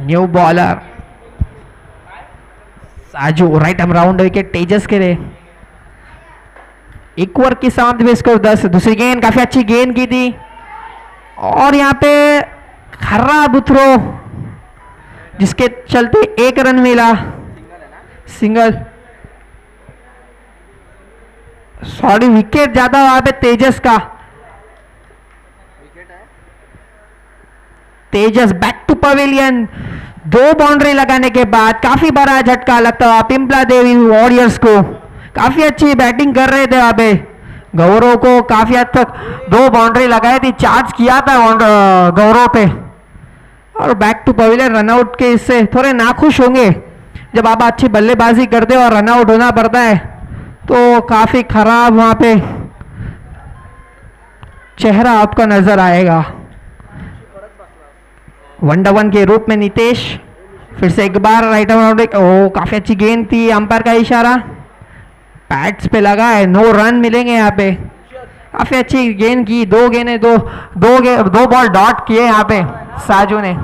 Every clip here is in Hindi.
New bowler Saju, right arm round wicket Tejas के लिए। एक ओवर की समाप्ति में स्कोर 10। दूसरी गेंद काफी अच्छी गेंद की थी और यहाँ पे खराब थ्रो जिसके चलते 1 रन मिला, सिंगल। सॉरी, विकेट ज्यादा वहां पे तेजस का। Tejas back to pavilion. 2 boundary लगाने के बाद काफी बड़ा झटका लगता हुआ पिंपला देवी वॉरियर्स को। काफी अच्छी बैटिंग कर रहे थे वहां पे, गौरव को काफी हद तक 2 बाउंड्री लगाई थी, चार्ज किया था गौरव पे, और बैक टू पवेलियन रनआउट के इससे थोड़े नाखुश होंगे। जब आप अच्छी बल्लेबाजी करते हो और रनआउट होना पड़ता है तो काफी खराब वहां पे चेहरा आपका नजर आएगा। 1-1 के रूप में नितेश फिर से एक बार राइट आर्म। ओ, काफी अच्छी गेंद थी, अंपायर का इशारा पैड्स पे लगा है, 9 रन मिलेंगे यहाँ पे। काफी अच्छी गेंद की, 2 गेंदें, दो बॉल डॉट किए यहाँ पे साजू ने।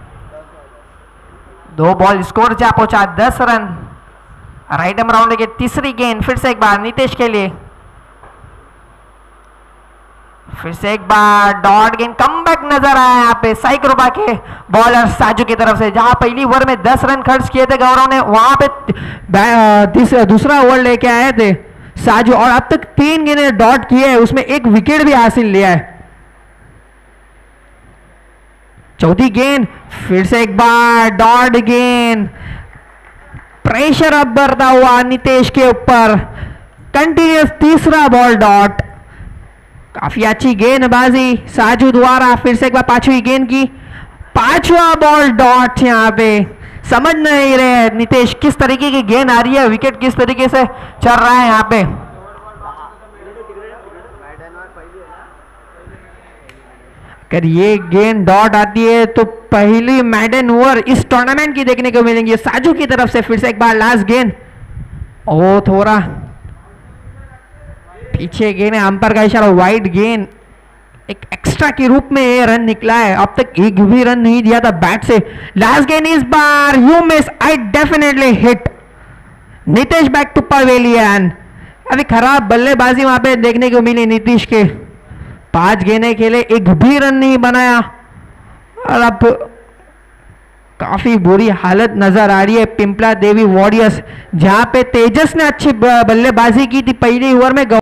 2 बॉल स्कोर जा पहुंचा 10 रन। राइट आर्म राउंड की तीसरी गेंद फिर से एक बार नितेश के लिए। फिर से एक बार डॉट गेंद, कमबैक नजर आया यहाँ पे साइक्रोबा के बॉलर साजू की तरफ से। जहां पहली ओवर में 10 रन खर्च किए थे गौरव ने, वहां पे दूसरा ओवर लेके आए थे साजू और अब तक 3 गेंदें डॉट किए हैं, उसमें 1 विकेट भी हासिल लिया है। चौथी गेंद फिर से एक बार डॉट गेंद, प्रेशर अब बढ़ता हुआ नितेश के ऊपर, कंटिन्यूस तीसरा बॉल डॉट। काफी अच्छी गेंदबाजी साजू द्वारा। फिर से एक बार 5वीं गेंद की, 5वां बॉल डॉट। यहाँ पे समझ नहीं रहे नितेश किस तरीके की गेंद आ रही है, विकेट किस तरीके से चल रहा है यहाँ पे। अगर ये गेंद डॉट आती है तो पहली मैडन ओवर इस टूर्नामेंट की देखने को मिलेंगी साजू की तरफ से। फिर से एक बार लास्ट गेंद, ओ थोड़ा पीछे गेंद है, अंपायर का इशारा, वाइड गेंद, एक एक्स्ट्रा के रूप में ये रन निकला है। अब तक एक भी रन नहीं दिया था बैट से। लास्ट गेंद इस बार you miss, I definitely hit. Nitesh back to pavilion. अभी खराब बल्लेबाजी वहां पे देखने को मिली नीतीश के। 5 गेंदें खेले, एक भी रन नहीं बनाया और अब काफी बुरी हालत नजर आ रही है पिंपला देवी वॉरियर्स, जहां पे तेजस ने अच्छी बल्लेबाजी की थी पहली ओवर में।